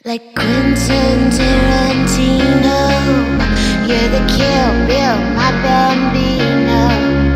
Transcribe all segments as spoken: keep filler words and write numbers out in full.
Like Quentin Tarantino, you're the Kill Bill, my Bambino.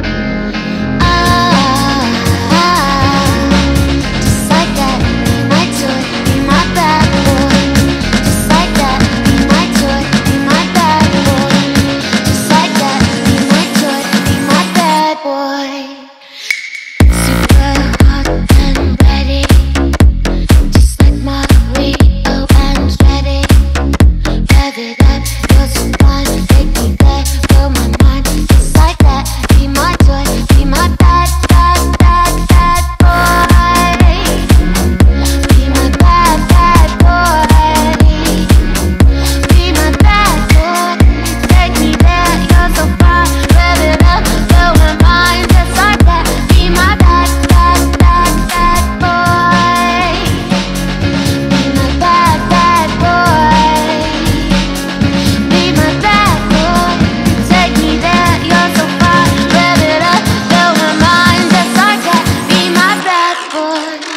Ah, ah, just like that, be my toy, be my bad boy. Just like that, be my toy, be my bad boy. Just like that, be my toy, be my bad boy. Super hot and ready, just like Mario and Freddy. Rev it up, feel some fun, take me there, blow my mind. Just like that, be my toy, be my bad, bad, bad, bad boy. Be my bad, bad boy. Be my bad boy, take me there, you're so far. Rev it up, blow my mind. Just like that, be my bad, bad, bad, bad boy. Be my bad, bad boy. Be my bad boy, take me there, you're so far. Rev it up, blow my mind. Just like that, be my bad boy.